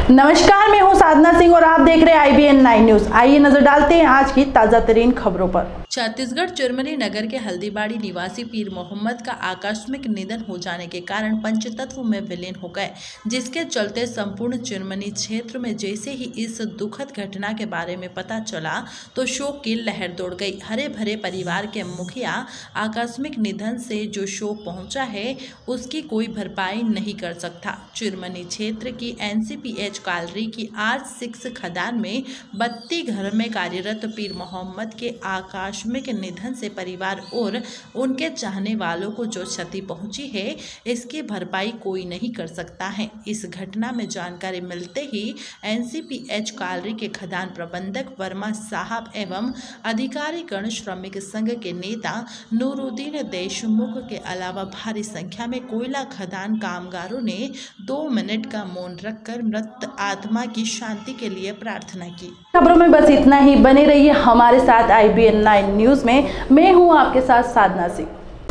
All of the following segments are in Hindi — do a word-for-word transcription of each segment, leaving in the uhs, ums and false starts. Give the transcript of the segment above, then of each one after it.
नमस्कार, मैं हूं साधना सिंह और आप देख रहे हैं I B N nine news. आइए नजर डालते हैं आज की ताजा तरीन खबरों पर। छत्तीसगढ़ चिरमरी नगर के हल्दीबाड़ी निवासी पीर मोहम्मद का आकस्मिक निधन हो जाने के कारण पंचतत्व में विलीन हो गए, जिसके चलते संपूर्ण चिरमरी क्षेत्र में जैसे ही इस दुखद घटना के बारे में पता चला तो शोक की लहर दौड़ गई। हरे भरे परिवार के मुखिया आकस्मिक निधन से जो शोक पहुंचा है उसकी कोई भरपाई नहीं कर सकता। चिरमरी क्षेत्र की N C P H colony की आर सिक्स खदान में बत्ती घर में कार्यरत पीर मोहम्मद के आकस्मिक निधन से परिवार और उनके चाहने वालों को जो क्षति पहुंची है इसकी भरपाई कोई नहीं कर सकता है। इस घटना में जानकारी मिलते ही N C P H colony के खदान प्रबंधक वर्मा साहब एवं अधिकारीगण, श्रमिक संघ के नेता नूरुद्दीन देशमुख के अलावा भारी संख्या में कोयला खदान कामगारों ने दो मिनट का मौन रखकर मृत आत्मा की शांति के लिए प्रार्थना की। खबरों में बस इतना ही। बने रहिए हमारे साथ I B N nine news में। मैं हूं आपके साथ साधना सिंह।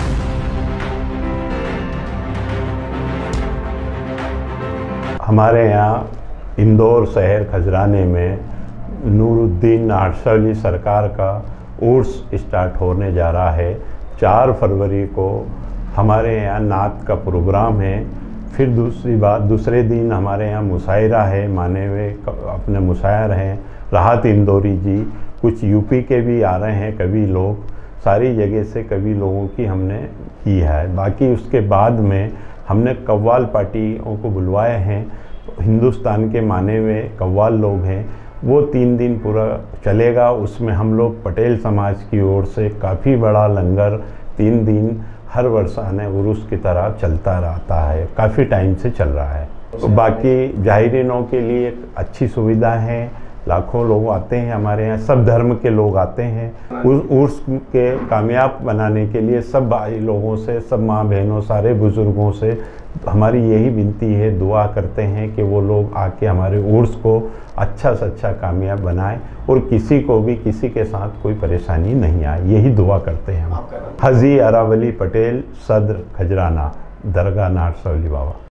हमारे यहाँ इंदौर शहर खजराने में नूरुद्दीन आरसली सरकार का उर्स स्टार्ट होने जा रहा है। चार फरवरी को हमारे यहाँ नात का प्रोग्राम है। फिर दूसरी बात, दूसरे दिन हमारे यहाँ मुशायरा है, माने हुए अपने मुशायर हैं राहत इंदौरी जी, कुछ यूपी के भी आ रहे हैं कभी लोग, सारी जगह से कभी लोगों की हमने की है। बाकी उसके बाद में हमने कव्वाल पार्टियों को बुलवाए हैं, हिंदुस्तान के माने हुए कव्वाल लोग हैं, वो तीन दिन पूरा चलेगा। उसमें हम लोग पटेल समाज की ओर से काफ़ी बड़ा लंगर तीन दिन हर वर्ष आने उर्स की तरह चलता रहता है, काफ़ी टाइम से चल रहा है। तो बाकी जाहिरीनों के लिए अच्छी सुविधा है, लाखों लोग आते हैं हमारे यहाँ, सब धर्म के लोग आते हैं। उस उर्स के कामयाब बनाने के लिए सब भाई लोगों से, सब माँ बहनों, सारे बुज़ुर्गों से हमारी यही विनती है, दुआ करते हैं कि वो लोग आके हमारे उर्स को अच्छा से अच्छा कामयाब बनाएं और किसी को भी किसी के साथ कोई परेशानी नहीं आए, यही दुआ करते हैं हम। हाजी अरावली पटेल, सदर खजराना, दरगाह नारसौली बाबा।